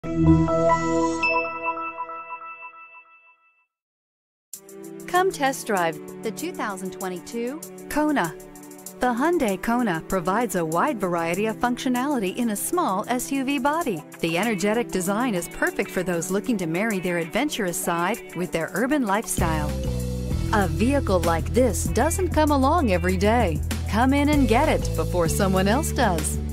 Come test drive the 2022 Kona. The Hyundai Kona provides a wide variety of functionality in a small SUV body. The energetic design is perfect for those looking to marry their adventurous side with their urban lifestyle. A vehicle like this doesn't come along every day. Come in and get it before someone else does.